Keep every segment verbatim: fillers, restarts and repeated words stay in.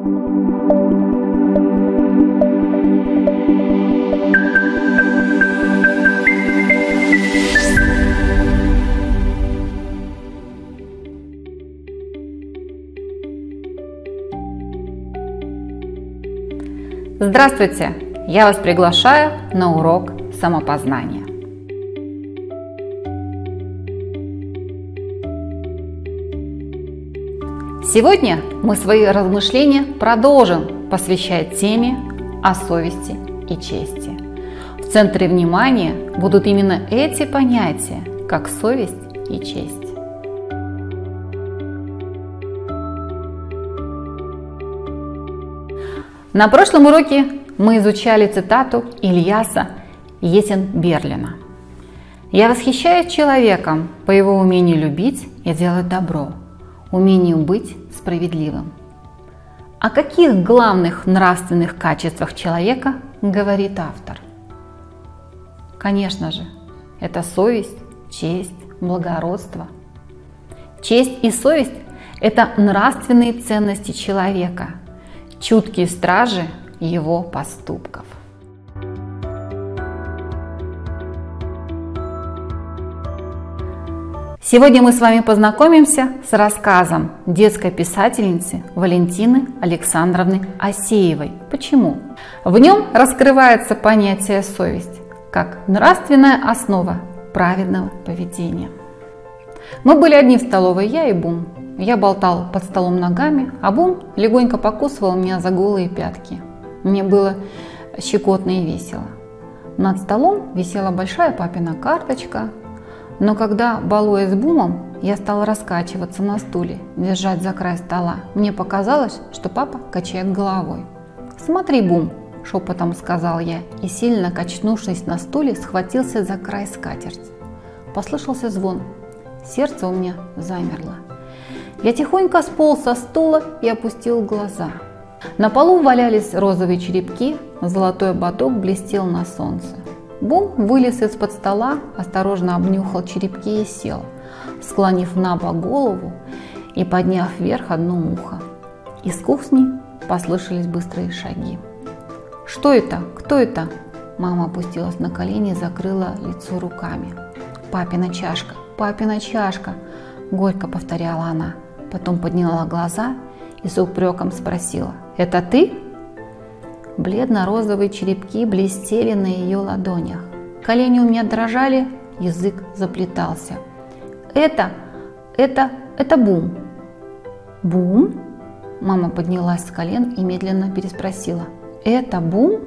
Здравствуйте! Я вас приглашаю на урок самопознания. Сегодня мы свои размышления продолжим посвящать теме о совести и чести. В центре внимания будут именно эти понятия, как совесть и честь. На прошлом уроке мы изучали цитату Ильяса Есенберлина. «Я восхищаюсь человеком по его умению любить и делать добро, умению быть справедливым». О каких главных нравственных качествах человека говорит автор? Конечно же, это совесть, честь, благородство. Честь и совесть – это нравственные ценности человека, чуткие стражи его поступков. Сегодня мы с вами познакомимся с рассказом детской писательницы Валентины Александровны Асеевой. Почему? В нем раскрывается понятие совесть как нравственная основа праведного поведения. Мы были одни в столовой, я и Бум. Я болтал под столом ногами, а Бум легонько покусывал меня за голые пятки. Мне было щекотно и весело. Над столом висела большая папина карточка, но когда, балуясь с Бумом, я стала раскачиваться на стуле, держать за край стола, мне показалось, что папа качает головой. «Смотри, Бум!» – шепотом сказал я, и, сильно качнувшись на стуле, схватился за край скатерти. Послышался звон. Сердце у меня замерло. Я тихонько сполз со стула и опустил глаза. На полу валялись розовые черепки, золотой ободок блестел на солнце. Бум вылез из-под стола, осторожно обнюхал черепки и сел, склонив на бок голову и подняв вверх одно ухо. Из кухни послышались быстрые шаги. «Что это? Кто это?» Мама опустилась на колени и закрыла лицо руками. «Папина чашка! Папина чашка!» – горько повторяла она. Потом подняла глаза и с упреком спросила: «Это ты?» Бледно-розовые черепки блестели на ее ладонях. Колени у меня дрожали, язык заплетался. «Это, это, это Бум». «Бум?» Мама поднялась с колен и медленно переспросила: «Это Бум?»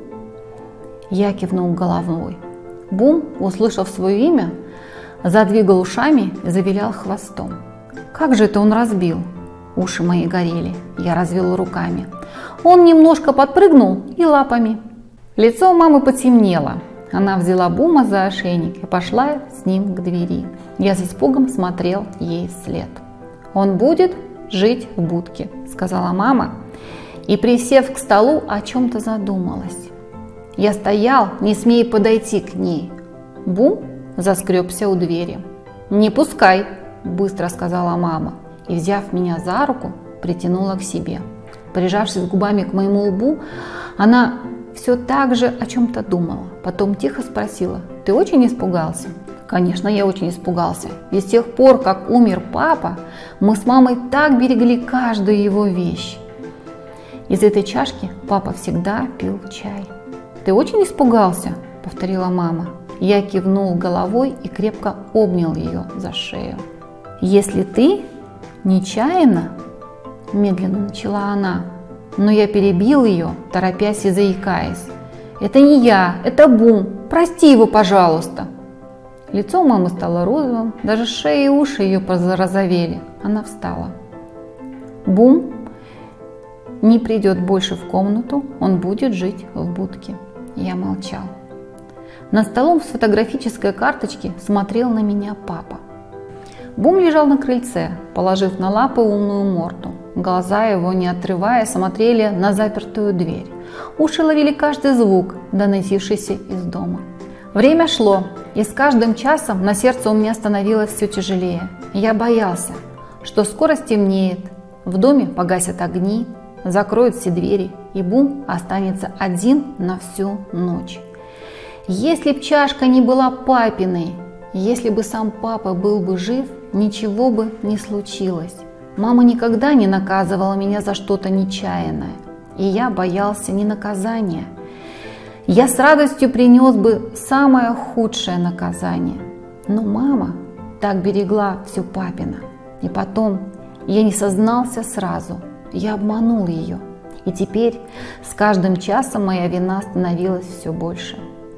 Я кивнул головой. Бум, услышав свое имя, задвигал ушами и завилял хвостом. «Как же это он разбил?» Уши мои горели, я развел руками. Он немножко подпрыгнул и лапами. Лицо у мамы потемнело. Она взяла Бума за ошейник и пошла с ним к двери. Я с испугом смотрел ей вслед. «Он будет жить в будке», — сказала мама, и, присев к столу, о чем-то задумалась. Я стоял, не смея подойти к ней. Бум заскребся у двери. «Не пускай», – быстро сказала мама, и, взяв меня за руку, притянула к себе. Прижавшись губами к моему лбу, она все так же о чем-то думала. Потом тихо спросила: «Ты очень испугался?» Конечно, я очень испугался. Ведь с тех пор, как умер папа, мы с мамой так берегли каждую его вещь. Из этой чашки папа всегда пил чай. «Ты очень испугался?» – повторила мама. Я кивнул головой и крепко обнял ее за шею. «Если ты нечаянно, – медленно начала она, но я перебил ее, торопясь и заикаясь. «Это не я, это Бум, прости его, пожалуйста!» Лицо у мамы стало розовым, даже шея и уши ее порозовели. Она встала. «Бум не придет больше в комнату, он будет жить в будке». Я молчал. Над столом с фотографической карточки смотрел на меня папа. Бум лежал на крыльце, положив на лапы умную морду. Глаза его, не отрывая, смотрели на запертую дверь. Уши ловили каждый звук, доносившийся из дома. Время шло, и с каждым часом на сердце у меня становилось все тяжелее. Я боялся, что скоро стемнеет, в доме погасят огни, закроют все двери, и Бум останется один на всю ночь. Если б чашка не была папиной, если бы сам папа был бы жив, ничего бы не случилось. Мама никогда не наказывала меня за что-то нечаянное, и я боялся не наказания. Я с радостью принес бы самое худшее наказание. Но мама так берегла все папино. И потом я не сознался сразу, я обманул ее. И теперь с каждым часом моя вина становилась все больше.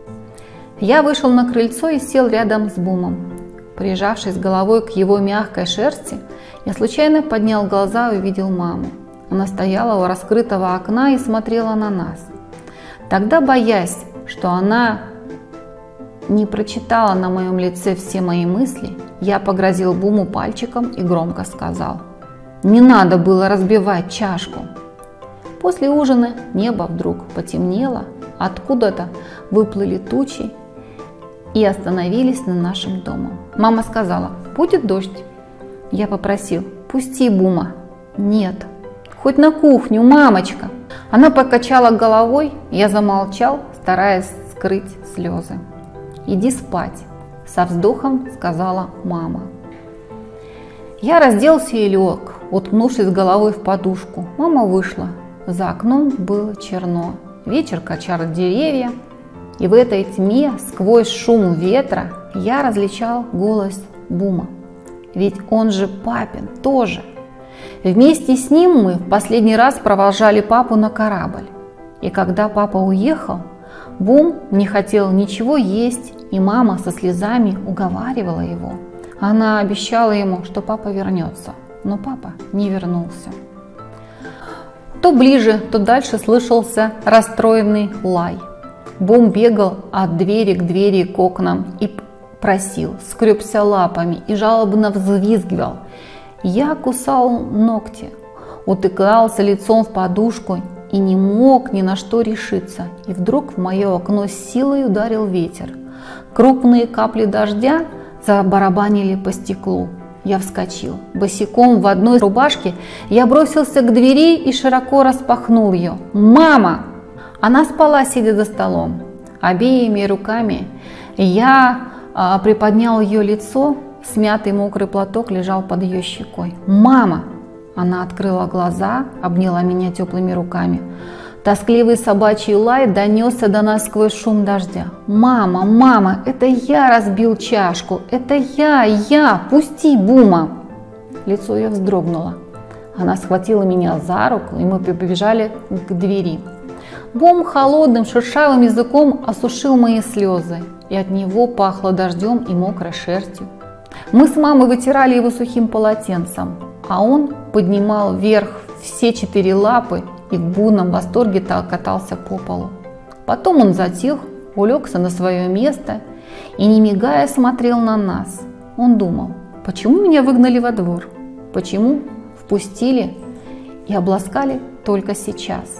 Я вышел на крыльцо и сел рядом с Бумом. Прижавшись головой к его мягкой шерсти, я случайно поднял глаза и увидел маму. Она стояла у раскрытого окна и смотрела на нас. Тогда, боясь, что она не прочитала на моем лице все мои мысли, я погрозил Буму пальчиком и громко сказал: «Не надо было разбивать чашку». После ужина небо вдруг потемнело, откуда-то выплыли тучи и остановились над нашим домом. Мама сказала: «Будет дождь». Я попросил: «Пусти Бума». «Нет». «Хоть на кухню, мамочка». Она покачала головой, я замолчал, стараясь скрыть слезы. «Иди спать», – со вздохом сказала мама. Я разделся и лег, уткнувшись головой в подушку. Мама вышла. За окном было черно. Ветер качал деревья, и в этой тьме, сквозь шум ветра, я различал голос Бума. Ведь он же папин тоже. Вместе с ним мы в последний раз провожали папу на корабль. И когда папа уехал, Бум не хотел ничего есть, и мама со слезами уговаривала его. Она обещала ему, что папа вернется, но папа не вернулся. То ближе, то дальше слышался расстроенный лай. Бум бегал от двери к двери к окнам и просил, скребся лапами и жалобно взвизгивал. Я кусал ногти, утыкался лицом в подушку и не мог ни на что решиться. И вдруг в мое окно с силой ударил ветер. Крупные капли дождя забарабанили по стеклу. Я вскочил. Босиком в одной рубашке я бросился к двери и широко распахнул ее. «Мама!» Она спала, сидя за столом. Обеими руками я а, приподнял ее лицо. Смятый мокрый платок лежал под ее щекой. «Мама!» Она открыла глаза, обняла меня теплыми руками. Тоскливый собачий лай донесся до нас сквозь шум дождя. «Мама, мама, это я разбил чашку! Это я, я! Пусти Бума!» Лицо ее вздрогнуло. Она схватила меня за руку, и мы побежали к двери. Бум холодным шершавым языком осушил мои слезы, и от него пахло дождем и мокрой шерстью. Мы с мамой вытирали его сухим полотенцем, а он поднимал вверх все четыре лапы и в бурном восторге катался по полу. Потом он затих, улегся на свое место и, не мигая, смотрел на нас. Он думал: почему меня выгнали во двор? Почему впустили и обласкали только сейчас?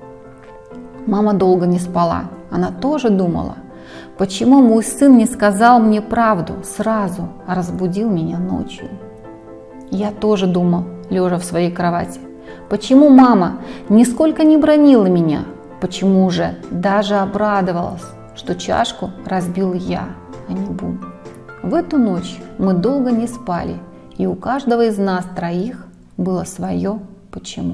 Мама долго не спала. Она тоже думала: почему мой сын не сказал мне правду сразу, а разбудил меня ночью? Я тоже думал, лежа в своей кровати: почему мама нисколько не бранила меня? Почему же даже обрадовалась, что чашку разбил я, а не Бум? В эту ночь мы долго не спали, и у каждого из нас троих было свое почему.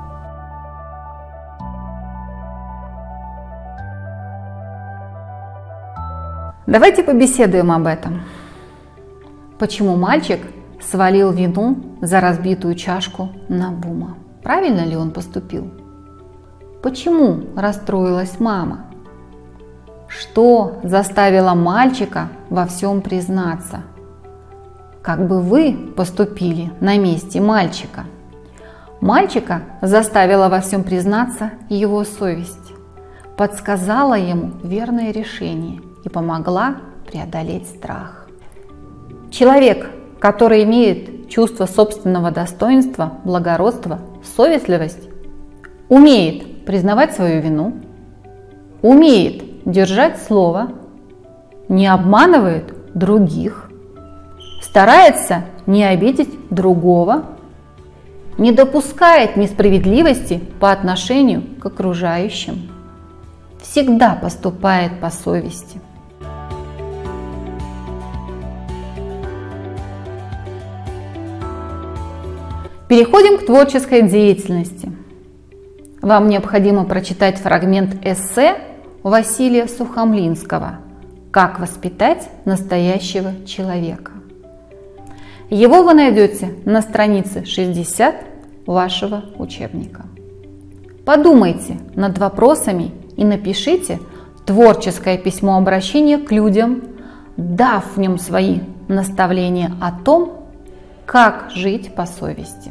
Давайте побеседуем об этом. Почему мальчик свалил вину за разбитую чашку на Бума? Правильно ли он поступил? Почему расстроилась мама? Что заставило мальчика во всем признаться? Как бы вы поступили на месте мальчика? Мальчика заставила во всем признаться его совесть, подсказала ему верное решение и помогла преодолеть страх. Человек, который имеет чувство собственного достоинства, благородства, совестливость, умеет признавать свою вину, умеет держать слово, не обманывает других, старается не обидеть другого не допускает несправедливости по отношению к окружающим, всегда поступает по совести. Переходим к творческой деятельности. Вам необходимо прочитать фрагмент эссе Василия Сухомлинского «Как воспитать настоящего человека». Его вы найдете на странице шестьдесят вашего учебника. Подумайте над вопросами и напишите творческое письмо обращения к людям, дав в нем свои наставления о том, как жить по совести.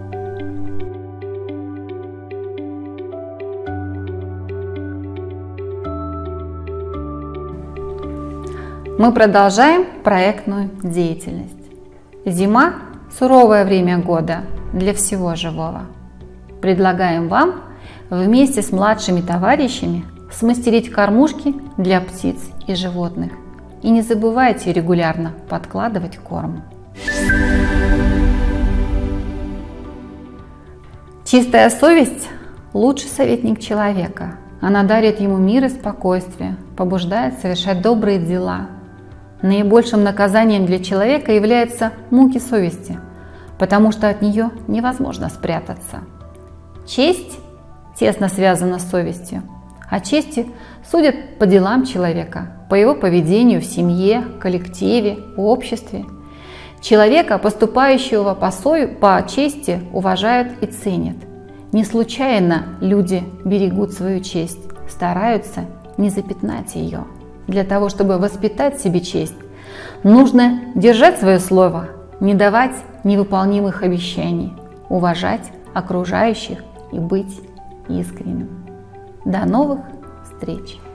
Мы продолжаем проектную деятельность. Зима – суровое время года для всего живого. Предлагаем вам вместе с младшими товарищами смастерить кормушки для птиц и животных. И не забывайте регулярно подкладывать корм. Чистая совесть – лучший советник человека. Она дарит ему мир и спокойствие, побуждает совершать добрые дела. Наибольшим наказанием для человека являются муки совести, потому что от нее невозможно спрятаться. Честь тесно связана с совестью. О чести судят по делам человека, по его поведению в семье, коллективе, обществе. Человека, поступающего по, сов... по чести, уважают и ценят. Не случайно люди берегут свою честь, стараются не запятнать ее. Для того, чтобы воспитать в себе честь, нужно держать свое слово, не давать невыполнимых обещаний, уважать окружающих и быть искренним. До новых встреч!